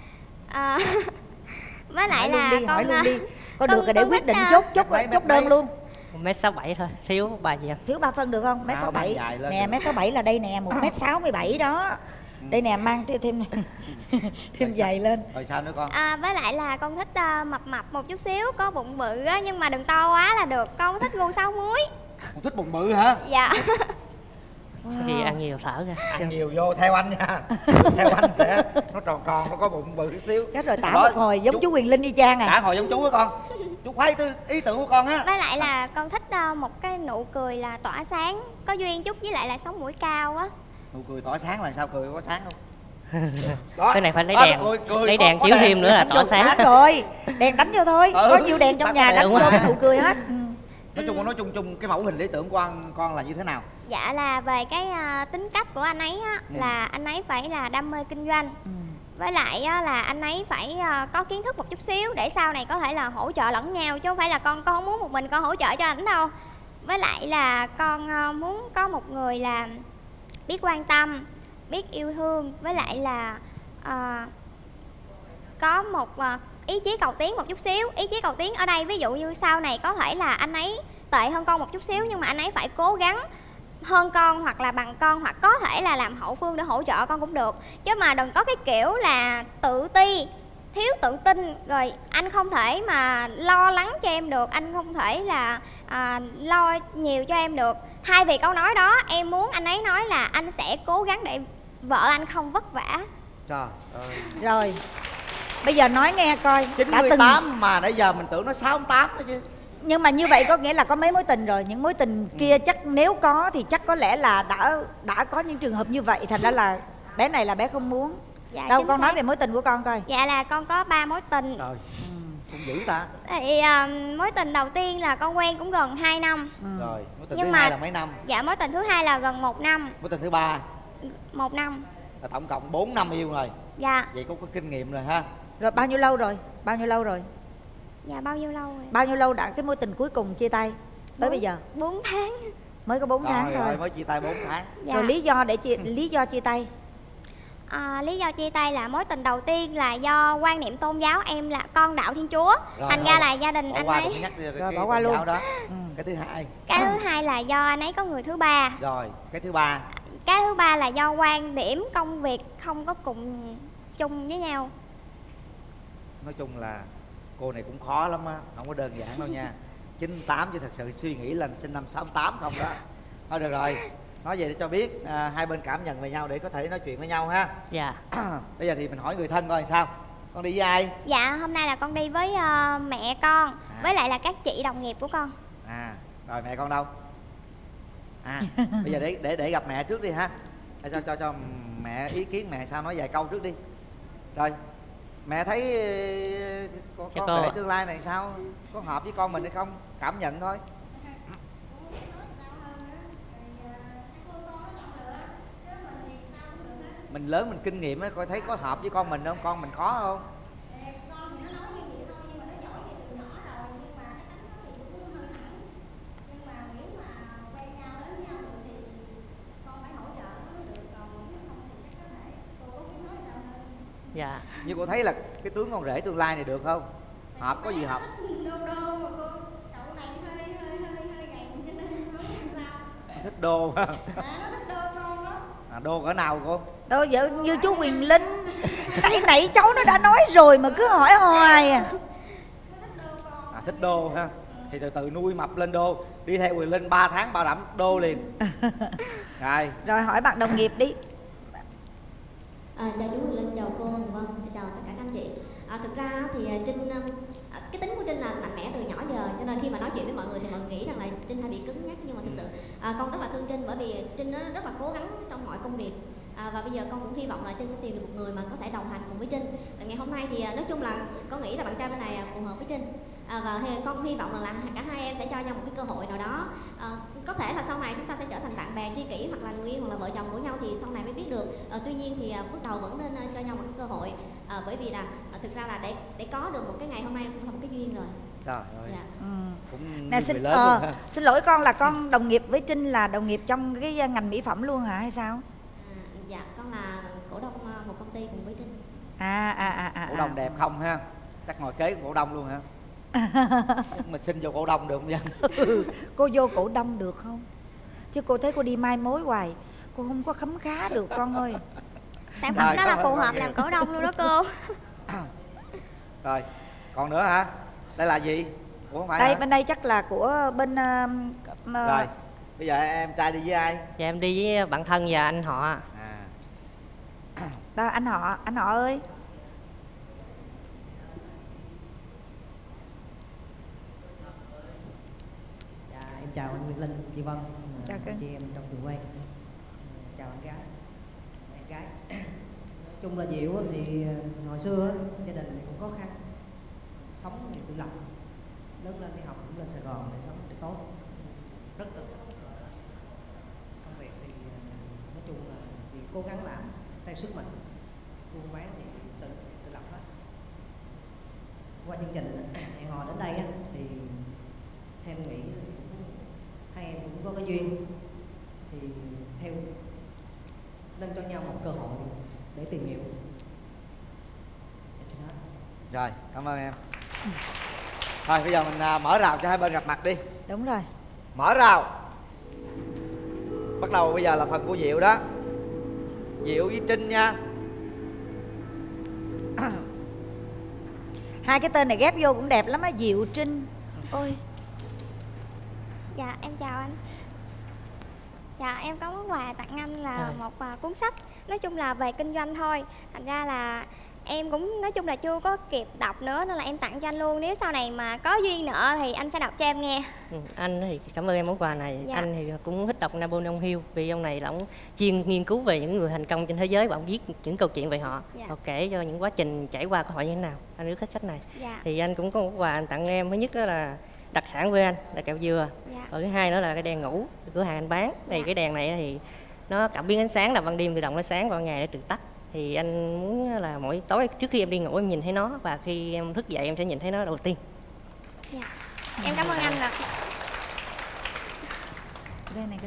Với lại là con hỏi luôn đi. Con được rồi để quyết định chốt đơn luôn. 1m67 thôi, thiếu 3 gì em? Thiếu 3 phân được không? 1m67 nè, 1m67 là đây nè, 1m67 đó. Đây nè, mang thêm giày lên. Rồi sao nữa con? Với lại là con thích mập mập một chút xíu, có bụng bự á, nhưng mà đừng to quá là được. Con thích gu 6 múi. Con thích bụng bự hả? Dạ. Thì ăn nhiều thở ra. Ăn nhiều vô theo anh nha. Theo anh sẽ nó tròn tròn, nó có bụng bự chút xíu. Chết rồi, tả một hồi giống chú Quyền Linh y chang à. Tả hồi giống chú á con. Chú khoái ý tưởng của con á. Với lại là con thích một cái nụ cười là tỏa sáng, có duyên chút, với lại là sống mũi cao á. Nụ cười tỏa sáng là sao, cười có sáng không? Đó. Cái này phải lấy đèn, lấy đèn chiếu thêm nữa là tỏa sáng rồi. Đèn đánh vô thôi. Có nhiều đèn trong nhà đánh vô nụ cười hết. Nói chung cái mẫu hình lý tưởng của con là như thế nào? Dạ là về cái tính cách của anh ấy á, là anh ấy phải là đam mê kinh doanh. Với lại á, là anh ấy phải có kiến thức một chút xíu để sau này có thể là hỗ trợ lẫn nhau, chứ không phải là con không muốn một mình con hỗ trợ cho ảnh đâu. Với lại là con muốn có một người là biết quan tâm, biết yêu thương, với lại là có một ý chí cầu tiến một chút xíu. Ý chí cầu tiến ở đây ví dụ như sau này có thể là anh ấy tệ hơn con một chút xíu, nhưng mà anh ấy phải cố gắng hơn con hoặc là bằng con, hoặc có thể là làm hậu phương để hỗ trợ con cũng được. Chứ mà đừng có cái kiểu là tự ti, thiếu tự tin, rồi anh không thể mà lo lắng cho em được, anh không thể là lo nhiều cho em được. Thay vì câu nói đó, em muốn anh ấy nói là anh sẽ cố gắng để vợ anh không vất vả. Trời ơi. Rồi bây giờ nói nghe coi. 98 mà nãy giờ mình tưởng nó 68 đó chứ. Nhưng mà như vậy có nghĩa là có mấy mối tình rồi. Những mối tình kia chắc nếu có thì chắc có lẽ là đã có những trường hợp như vậy, thành ra là bé này là bé không muốn. Dạ, đâu con nói về mối tình của con coi. Dạ là con có 3 mối tình. Trời, cũng dữ ta. Thì mối tình đầu tiên là con quen cũng gần 2 năm. Rồi, mối tình thứ hai là mấy năm? Dạ mối tình thứ hai là gần 1 năm. Mối tình thứ ba? 1 năm. Là tổng cộng 4 năm yêu rồi. Dạ. Vậy cũng có kinh nghiệm rồi ha. Rồi bao nhiêu lâu rồi? Bao nhiêu lâu rồi? Dạ bao nhiêu lâu rồi? Bao nhiêu lâu đã cái mối tình cuối cùng chia tay tới bây giờ? 4 tháng. Mới có 4 tháng thôi. Mới chia tay 4 tháng. Dạ. Rồi lý do chia tay? Lý do chia tay là mối tình đầu tiên là do quan niệm tôn giáo, em là con đạo Thiên Chúa, rồi, thành ra là gia đình anh ấy rồi bỏ qua luôn đó. Cái thứ hai? Cái thứ hai là do anh ấy có người thứ ba. Rồi cái thứ ba? Cái thứ ba là do quan điểm công việc không có cùng chung với nhau. Nói chung là cô này cũng khó lắm á, không có đơn giản đâu nha. 98 chứ thật sự suy nghĩ là sinh năm 68 không đó. Thôi được rồi, nói về để cho biết hai bên cảm nhận về nhau để có thể nói chuyện với nhau ha. Dạ. Bây giờ thì mình hỏi người thân coi sao. Con đi với ai? Dạ hôm nay là con đi với mẹ con, với lại là các chị đồng nghiệp của con. Rồi mẹ con đâu? Bây giờ để gặp mẹ trước đi ha. Cho mẹ ý kiến mẹ sao, nói vài câu trước đi. Rồi mẹ thấy con rể tương lai này sao, có hợp với con mình hay không, cảm nhận thôi. Mình lớn mình kinh nghiệm á, coi thấy có hợp với con mình không, con mình khó không? Dạ. Nhưng cô thấy là cái tướng con rể tương lai này được không? Hợp, có gì hợp? Thích đô mà. Đô cỡ nào cô? Đô vợ như chú Quyền Linh. Nãy cháu nó đã nói rồi mà cứ hỏi hoài à. Thích đô ha. Thì từ từ nuôi mập lên đô. Đi theo Quyền Linh 3 tháng bảo đảm đô liền. Rồi hỏi bạn đồng nghiệp đi. Chào chú Quyền Linh, chào cô Hồng Vân, chào tất cả các anh chị. Thực ra thì Trinh, cái tính của Trinh là mạnh mẽ từ nhỏ giờ, cho nên khi mà nói chuyện với mọi người thì mọi người nghĩ rằng là Trinh hay bị cứng nhắc, nhưng mà thực sự con rất là thương Trinh, bởi vì Trinh nó rất là cố gắng trong mọi công việc. Và bây giờ con cũng hy vọng là Trinh sẽ tìm được một người mà có thể đồng hành cùng với Trinh. Ngày hôm nay thì nói chung là con nghĩ là bạn trai bên này phù hợp với Trinh. Và con hy vọng là cả hai em sẽ cho nhau một cái cơ hội nào đó. Có thể là sau này chúng ta sẽ trở thành bạn bè tri kỷ, hoặc là người yêu, hoặc là vợ chồng của nhau thì sau này mới biết được. Tuy nhiên thì bước đầu vẫn nên cho nhau một cái cơ hội, bởi vì là thực ra là để có được một cái ngày hôm nay cũng là một cái duyên rồi. Trời ơi. Dạ. Cũng Nè, xin lỗi con, là con đồng nghiệp với Trinh là đồng nghiệp trong cái ngành mỹ phẩm luôn hả hay sao? Dạ, con là cổ đông một công ty cùng với Trinh. Cổ đông đẹp không ha? Chắc ngồi kế cổ đông luôn hả? Mình xin vô cổ đông được không vậy? Cô vô cổ đông được không? Chứ cô thấy cô đi mai mối hoài, cô không có khấm khá được con ơi. Sản phẩm đó là phù hợp làm cổ đông luôn đó cô. Rồi, còn nữa hả? Đây là gì? Ủa, không phải đây hả? Bên đây chắc là của bên Rồi, bây giờ em trai đi với ai? Dạ em đi với bạn thân và anh họ. Đó, anh họ ơi. Dạ, em chào anh Nguyễn Linh, chị Vân, chào chị em trong trường quay. Chào anh gái, em gái. Nói chung là Diệu thì hồi xưa gia đình cũng khó khăn, sống thì tự lập, lớn lên đi học cũng lên Sài Gòn để sống để tốt, rất tự công việc thì nói chung là chị cố gắng làm theo sức mình, buôn bán thì tự lập hết. Qua chương trình hẹn hò đến đây á, thì theo em nghĩ hai em cũng có cái duyên, thì theo nên cho nhau một cơ hội để tìm hiểu. Rồi, cảm ơn em. Thôi bây giờ mình mở rào cho hai bên gặp mặt đi. Đúng rồi. Mở rào. Bắt đầu bây giờ là phần của Diệu đó. Diệu với Trinh nha. Hai cái tên này ghép vô cũng đẹp lắm á, Diệu Trinh. Ôi. Dạ em chào anh. Dạ em có món quà tặng anh là một cuốn sách. Nói chung là về kinh doanh thôi. Thành ra là em cũng nói chung là chưa có kịp đọc nữa, nên là em tặng cho anh luôn. Nếu sau này mà có duyên nữa thì anh sẽ đọc cho em nghe. Anh thì cảm ơn em món quà này. Dạ. Anh thì cũng thích đọc Napoleon Hill, vì ông này là ông chuyên nghiên cứu về những người thành công trên thế giới và ông viết những câu chuyện về họ. Dạ. Và kể cho những quá trình trải qua của họ như thế nào. Anh rất thích sách này. Dạ. Thì anh cũng có một quà anh tặng em. Thứ nhất đó là đặc sản của anh là kẹo dừa. Dạ. Rồi thứ hai nữa là cái đèn ngủ cửa hàng anh bán. Thì Dạ. cái đèn này thì nó cảm biến ánh sáng, là ban đêm tự động nó sáng, vào ngày nó tự tắt. Thì anh muốn là mỗi tối trước khi em đi ngủ em nhìn thấy nó, và khi em thức dậy em sẽ nhìn thấy nó đầu tiên. Dạ. Em cảm ơn anh ạ. Đây này cơ.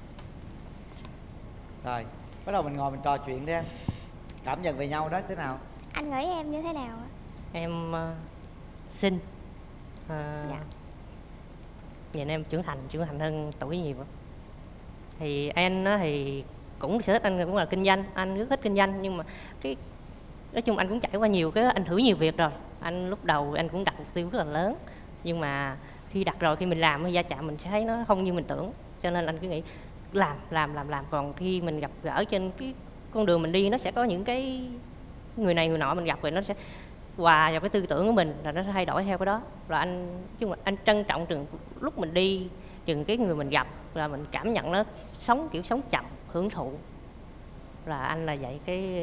Rồi, bắt đầu mình ngồi mình trò chuyện đi em. Cảm nhận về nhau đó thế nào? Anh nghĩ em như thế nào ạ? Em xinh. Dạ. Nhìn em trưởng thành hơn tuổi nhiều. Thì anh á thì cũng sở thích anh cũng là kinh doanh, anh rất thích kinh doanh, nhưng mà cái nói chung anh cũng trải qua nhiều cái, anh thử nhiều việc rồi. Anh lúc đầu anh cũng đặt mục tiêu rất là lớn, nhưng mà khi đặt rồi, khi mình làm va chạm mình sẽ thấy nó không như mình tưởng, cho nên anh cứ nghĩ làm. Còn khi mình gặp gỡ trên cái con đường mình đi, nó sẽ có những cái người này người nọ mình gặp, rồi nó sẽ hòa vào cái tư tưởng của mình, là nó sẽ thay đổi theo cái đó. Rồi anh nói chung là anh trân trọng từng lúc mình đi, từng cái người mình gặp, là mình cảm nhận nó sống kiểu sống chậm, hưởng thụ. Là anh là vậy, cái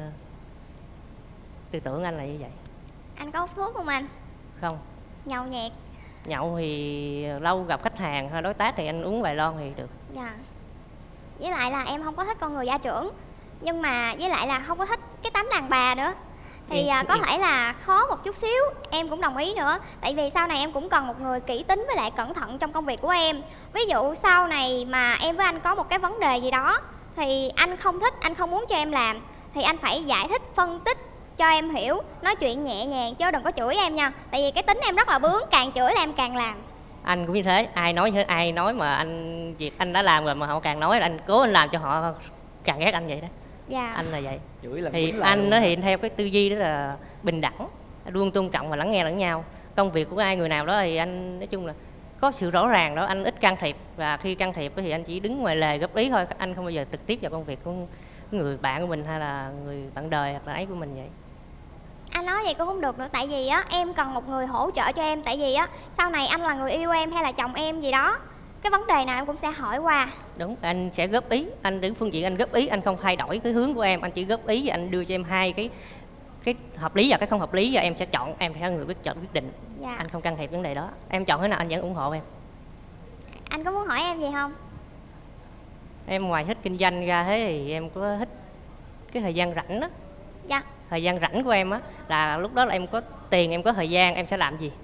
tư tưởng anh là như vậy. Anh có hút thuốc không anh? Không. Nhậu nhẹt? Nhậu thì lâu gặp khách hàng hay đối tác thì anh uống vài lon thì được. Dạ. Với lại là em không có thích con người gia trưởng, nhưng mà với lại là không có thích cái tánh đàn bà nữa. Thì có thể là khó một chút xíu, em cũng đồng ý nữa. Tại vì sau này em cũng cần một người kỹ tính với lại cẩn thận trong công việc của em. Ví dụ sau này mà em với anh có một cái vấn đề gì đó thì anh không thích, anh không muốn cho em làm, thì anh phải giải thích, phân tích cho em hiểu, nói chuyện nhẹ nhàng chứ đừng có chửi em nha. Tại vì cái tính em rất là bướng, càng chửi là em càng làm. Anh cũng như thế, ai nói mà việc anh đã làm rồi mà họ càng nói là anh cố anh làm cho họ càng ghét anh vậy đó. Dạ. Anh là vậy. Chửi là thì anh nó thì theo cái tư duy đó là bình đẳng, luôn tôn trọng và lắng nghe lẫn nhau. Công việc của ai người nào đó thì anh nói chung là có sự rõ ràng đó, anh ít can thiệp, và khi can thiệp thì anh chỉ đứng ngoài lề góp ý thôi, anh không bao giờ trực tiếp vào công việc của người bạn của mình hay là người bạn đời hoặc là ấy của mình vậy. Anh nói vậy cũng không được nữa, tại vì á em cần một người hỗ trợ cho em, tại vì á sau này anh là người yêu em hay là chồng em gì đó, cái vấn đề nào em cũng sẽ hỏi qua. Đúng, anh sẽ góp ý, anh đứng phương diện anh góp ý, anh không thay đổi cái hướng của em, anh chỉ góp ý và anh đưa cho em hai cái hợp lý và cái không hợp lý, và em sẽ chọn, em sẽ là người quyết định. Dạ. Anh không can thiệp vấn đề đó, em chọn thế nào anh vẫn ủng hộ em. Anh có muốn hỏi em gì không? Em ngoài thích kinh doanh ra thế thì em có thích cái thời gian rảnh đó. Dạ. Thời gian rảnh của em á là lúc đó là em có tiền, em có thời gian, em sẽ làm gì?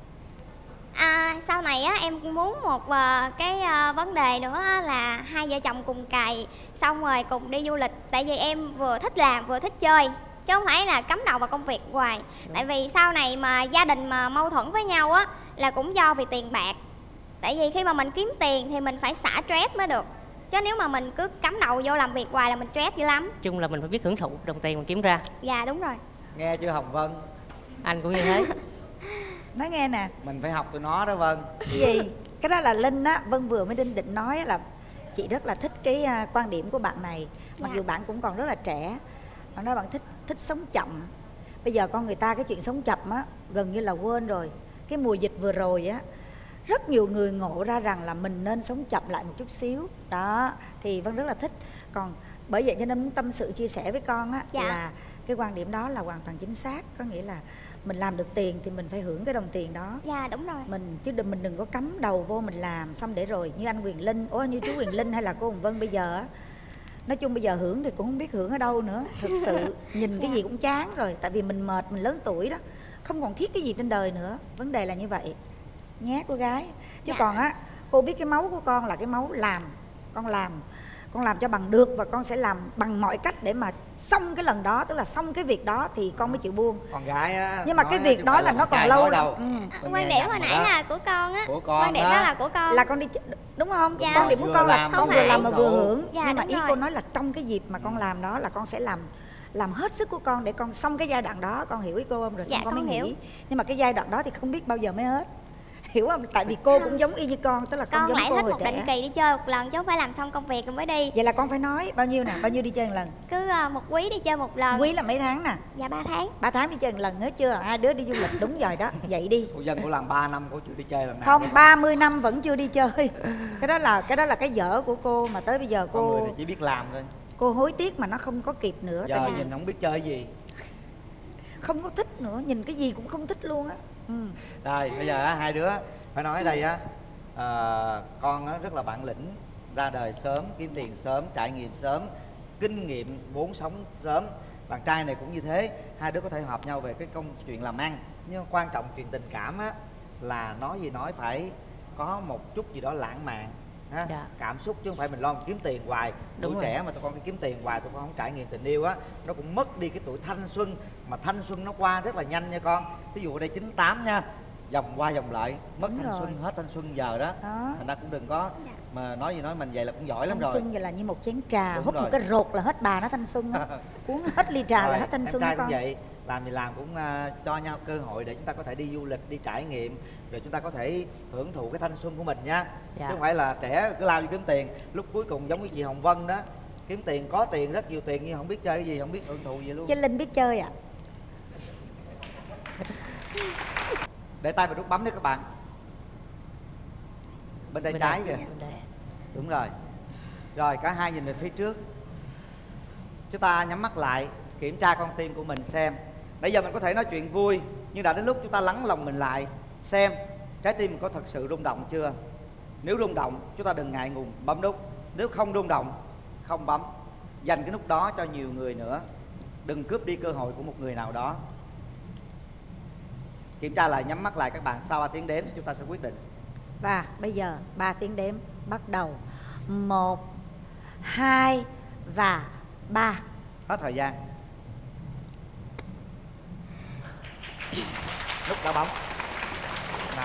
Sau này á em muốn một cái vấn đề nữa là hai vợ chồng cùng cày, xong rồi cùng đi du lịch. Tại vì em vừa thích làm vừa thích chơi, chứ không phải là cắm đầu vào công việc hoài. Đúng. Tại vì sau này mà gia đình mà mâu thuẫn với nhau á là cũng do vì tiền bạc. Tại vì khi mà mình kiếm tiền thì mình phải xả stress mới được, chứ nếu mà mình cứ cắm đầu vô làm việc hoài là mình stress dữ lắm. Chung là mình phải biết hưởng thụ đồng tiền mình kiếm ra. Dạ đúng rồi. Nghe chưa Hồng Vân? Anh cũng như thế. Nói nghe nè, mình phải học từ nó đó Vân. Cái gì? Cái đó là Linh á, Vân vừa mới định nói là chị rất là thích cái quan điểm của bạn này. Mặc dù bạn cũng còn rất là trẻ. Bạn nói bạn thích sống chậm. Bây giờ con người ta cái chuyện sống chậm á gần như là quên rồi. Cái mùa dịch vừa rồi á, rất nhiều người ngộ ra rằng là mình nên sống chậm lại một chút xíu. Đó, thì Vân rất là thích. Còn bởi vậy cho nên muốn tâm sự chia sẻ với con á, là cái quan điểm đó là hoàn toàn chính xác. Có nghĩa là mình làm được tiền thì mình phải hưởng cái đồng tiền đó. Dạ đúng rồi. Mình đừng có cắm đầu vô mình làm xong để rồi như anh Quyền Linh, như chú Quyền Linh hay là cô Hồng Vân bây giờ á, nói chung bây giờ hưởng thì cũng không biết hưởng ở đâu nữa. Thực sự nhìn cái gì cũng chán rồi, tại vì mình mệt, mình lớn tuổi đó, không còn thiết cái gì trên đời nữa. Vấn đề là như vậy nhé cô gái. Chứ còn á, cô biết cái máu của con là cái máu làm. Con làm cho bằng được, và con sẽ làm bằng mọi cách để mà xong cái lần đó, tức là xong cái việc đó thì con mới chịu buông. Con gái á, nhưng mà cái việc đó là nó còn lâu đâu. Quan điểm hồi nãy là của con á. Quan điểm đó là của con. Là con đi đúng không? Dạ. Quan điểm của con là con vừa làm mà vừa hưởng. Dạ, nhưng mà ý rồi. cô nói là trong cái dịp mà con làm đó là con sẽ làm hết sức của con để con xong cái giai đoạn đó. Con hiểu ý cô không? Rồi xong con mới nghỉ. Nhưng mà cái giai đoạn đó thì không biết bao giờ mới hết. Hiểu không? Tại vì cô cũng giống y như con, tức là con giống lại cô thích hồi một trẻ. định kỳ đi chơi một lần chứ không phải làm xong công việc rồi mới đi. Vậy là con phải nói bao nhiêu nè, bao nhiêu đi chơi một lần? Cứ một quý đi chơi một lần. Quý là mấy tháng nè? Dạ 3 tháng. 3 tháng đi chơi một lần hết chưa? Hai đứa đi du lịch đúng rồi đó. Vậy đi. Cô Dân cô làm 3 năm cô chưa đi chơi lần nào? Không, 30 năm vẫn chưa đi chơi. Cái đó là cái dở của cô mà tới bây giờ cô. Con người thì chỉ biết làm thôi. Cô hối tiếc mà nó không có kịp nữa. Giờ nhìn không biết chơi gì. Không có thích nữa, nhìn cái gì cũng không thích luôn á. Rồi bây giờ hai đứa phải nói ở đây á, con á rất là bản lĩnh, ra đời sớm, kiếm tiền sớm, trải nghiệm sớm, kinh nghiệm vốn sống sớm. Bạn trai này cũng như thế, hai đứa có thể hợp nhau về cái công chuyện làm ăn. Nhưng quan trọng chuyện tình cảm á là nói gì nói phải có một chút gì đó lãng mạn ha? Dạ. Cảm xúc chứ không phải mình lo kiếm tiền hoài. Tuổi trẻ mà tụi con kiếm tiền hoài, tụi con không trải nghiệm tình yêu á, nó cũng mất đi cái tuổi thanh xuân. Mà thanh xuân nó qua rất là nhanh nha con. Ví dụ ở đây 98 nha, vòng qua vòng lại, mất thanh xuân, hết thanh xuân giờ đó. Thành ra cũng đừng có mà nói gì nói mình vậy là cũng giỏi lắm rồi. Thanh xuân vậy là như một chén trà, hút một cái rột là hết bà nó thanh xuân đó. Uống hết ly trà là hết thanh xuân đó con. Cũng vậy, làm gì làm cũng cho nhau cơ hội để chúng ta có thể đi du lịch, đi trải nghiệm, rồi chúng ta có thể hưởng thụ cái thanh xuân của mình nha. Chứ không phải là trẻ cứ lao đi kiếm tiền, lúc cuối cùng giống như chị Hồng Vân đó, kiếm tiền có tiền, rất nhiều tiền nhưng không biết chơi cái gì, không biết hưởng thụ gì luôn. Chứ Linh biết chơi à? Để tay vào nút bấm đấy các bạn. Bên tay trái kìa. Đúng rồi. Rồi cả hai nhìn về phía trước. Chúng ta nhắm mắt lại, kiểm tra con tim của mình xem. Bây giờ mình có thể nói chuyện vui, nhưng đã đến lúc chúng ta lắng lòng mình lại, xem trái tim mình có thật sự rung động chưa. Nếu rung động, chúng ta đừng ngại ngùng bấm nút. Nếu không rung động, không bấm. Dành cái nút đó cho nhiều người nữa. Đừng cướp đi cơ hội của một người nào đó. Kiểm tra lại, nhắm mắt lại các bạn. Sau 3 tiếng đếm chúng ta sẽ quyết định. Và bây giờ 3 tiếng đếm bắt đầu. 1, 2 và 3. Hết thời gian. Nút đá bóng. Nào.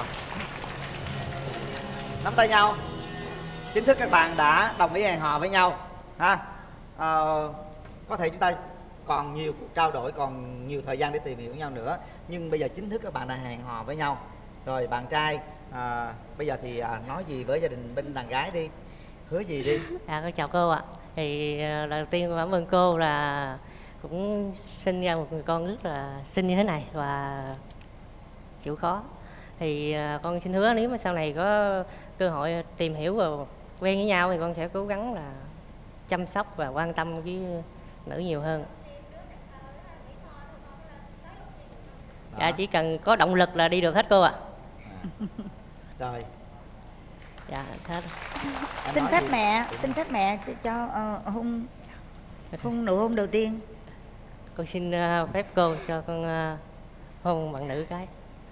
Nắm tay nhau. Chính thức các bạn đã đồng ý hẹn hò với nhau ha. Có thể chúng ta còn nhiều cuộc trao đổi, còn nhiều thời gian để tìm hiểu nhau nữa, nhưng bây giờ chính thức các bạn đã hẹn hò với nhau rồi. Bạn trai bây giờ thì nói gì với gia đình bên đàn gái đi, hứa gì đi? Con chào cô ạ. Thì lần đầu tiên cảm ơn cô là cũng sinh ra một người con rất là xinh như thế này và chịu khó. Thì con xin hứa nếu mà sau này có cơ hội tìm hiểu và quen với nhau thì con sẽ cố gắng là chăm sóc và quan tâm với nữ nhiều hơn. Dạ, chỉ cần có động lực là đi được hết cô ạ. Rồi. Dạ, hết. Xin phép mẹ cho hôn nụ hôn đầu tiên. Con xin phép cô cho con hôn bạn nữ cái.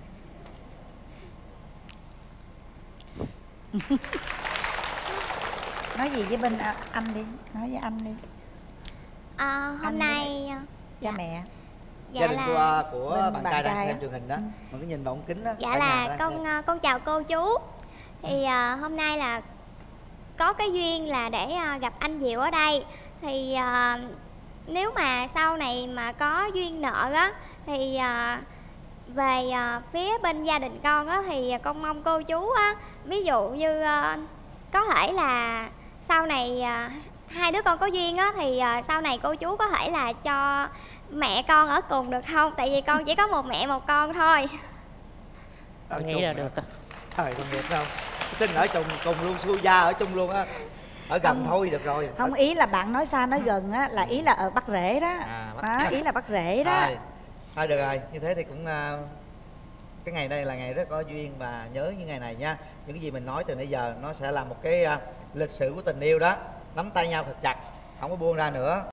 Nói gì với bên anh đi, nói với anh đi. Hôm anh nay cha mẹ. Dạ gia đình là của bạn trai đang xem truyền hình đó, mình cứ nhìn vào ống kính đó. Dạ là con chào cô chú. Thì hôm nay là có cái duyên là để gặp anh Diệu ở đây. Thì nếu mà sau này mà có duyên nợ á thì về phía bên gia đình con á thì con mong cô chú á, ví dụ như có thể là sau này hai đứa con có duyên á thì sau này cô chú có thể là cho mẹ con ở cùng được không? Tại vì con chỉ có một mẹ một con thôi. Con nghĩ là được. Thời con được không? Xin ở cùng luôn, xuôi gia ở chung luôn á. Ở gần không, thôi được rồi. Không, ý là bạn nói xa nói gần á, là ý là ở Bắc Rễ đó. Ý là Bắc Rễ đó. Thôi được rồi, như thế thì cũng cái ngày đây là ngày rất có duyên và nhớ những ngày này nha. Những cái gì mình nói từ nãy giờ nó sẽ là một cái lịch sử của tình yêu đó. Nắm tay nhau thật chặt, không có buông ra nữa.